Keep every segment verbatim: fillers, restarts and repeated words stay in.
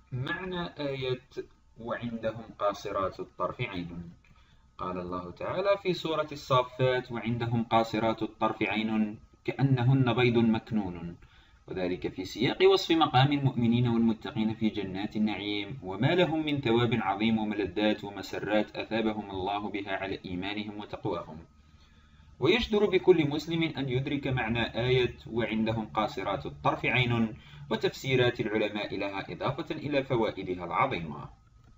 معنى آية وعندهم قاصرات الطرف عين. قال الله تعالى في سورة الصافات: وعندهم قاصرات الطرف عين كأنهن بيض مكنون، وذلك في سياق وصف مقام المؤمنين والمتقين في جنات النعيم، وما لهم من ثواب عظيم وملذات ومسرات أثابهم الله بها على إيمانهم وتقواهم. ويجدر بكل مسلم أن يدرك معنى آية وعندهم قاصرات الطرف عين وتفسيرات العلماء لها، إضافة إلى فوائدها العظيمة.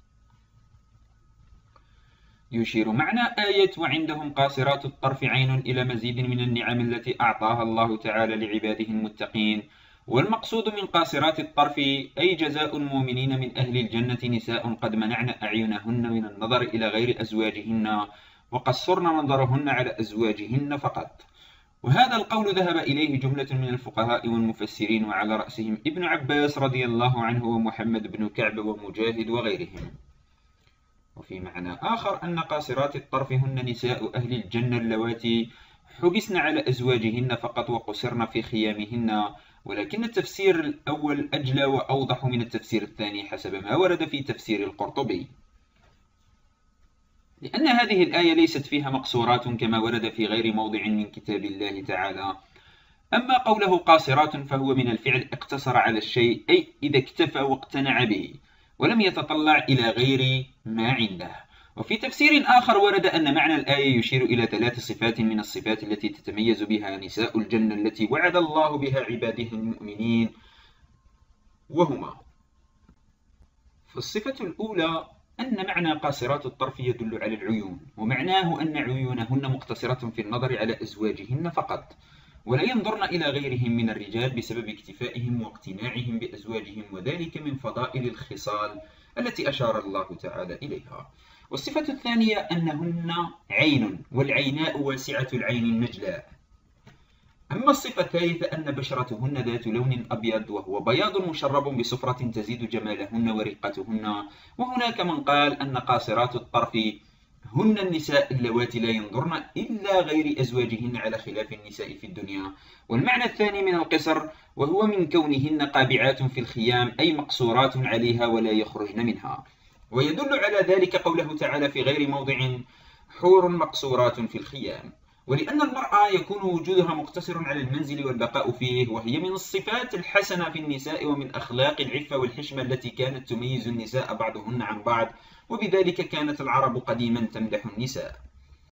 يشير معنى آية وعندهم قاصرات الطرف عين إلى مزيد من النعم التي أعطاها الله تعالى لعباده المتقين. والمقصود من قاصرات الطرف أي جزاء المؤمنين من أهل الجنة نساء قد منعن أعينهن من النظر إلى غير أزواجهن وقصرن نظرهن على أزواجهن فقط. وهذا القول ذهب إليه جملة من الفقهاء والمفسرين، وعلى رأسهم ابن عباس رضي الله عنه ومحمد بن كعب ومجاهد وغيرهم. وفي معنى آخر أن قاصرات الطرف هن نساء أهل الجنة اللواتي حبسن على أزواجهن فقط وقصرن في خيامهن، ولكن التفسير الأول أجلى وأوضح من التفسير الثاني حسب ما ورد في تفسير القرطبي، لأن هذه الآية ليست فيها مقصورات كما ورد في غير موضع من كتاب الله تعالى. أما قوله قاصرات فهو من الفعل اقتصر على الشيء، أي إذا اكتفى واقتنع به ولم يتطلع إلى غير ما عنده. وفي تفسير آخر ورد أن معنى الآية يشير إلى ثلاث صفات من الصفات التي تتميز بها نساء الجنة التي وعد الله بها عباده المؤمنين، وهما: فالصفة الأولى أن معنى قاصرات الطرف يدل على العيون، ومعناه أن عيونهن مقتصرة في النظر على أزواجهن فقط، ولا ينظرن إلى غيرهم من الرجال بسبب اكتفائهم واقتناعهم بأزواجهم، وذلك من فضائل الخصال التي أشار الله تعالى إليها. والصفة الثانية أنهن عين، والعيناء واسعة العين النجلاء. أما الصفة الثالثة أن بشرتهن ذات لون أبيض، وهو بياض مشرب بصفرة تزيد جمالهن ورقتهن. وهناك من قال أن قاصرات الطرف هن النساء اللواتي لا ينظرن إلا غير أزواجهن على خلاف النساء في الدنيا. والمعنى الثاني من القصر وهو من كونهن قابعات في الخيام، أي مقصورات عليها ولا يخرجن منها. ويدل على ذلك قوله تعالى في غير موضع: حور مقصورات في الخيام. ولأن المرأة يكون وجودها مقتصر على المنزل والبقاء فيه، وهي من الصفات الحسنة في النساء ومن أخلاق العفة والحشمة التي كانت تميز النساء بعضهن عن بعض، وبذلك كانت العرب قديما تمدح النساء.